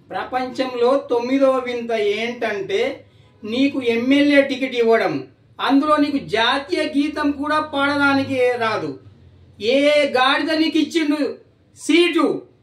ప్రపంచంలో 9వ వింత ఏంటంటే నీకు ఎమ్మెల్యే టికెట్ ఇవ్వడం, అందులో నీకు జాతీయ గీతం కూడా పాడడానికి రాదు. ఏ గాడిద నీకు ఇచ్చిండు సీటు?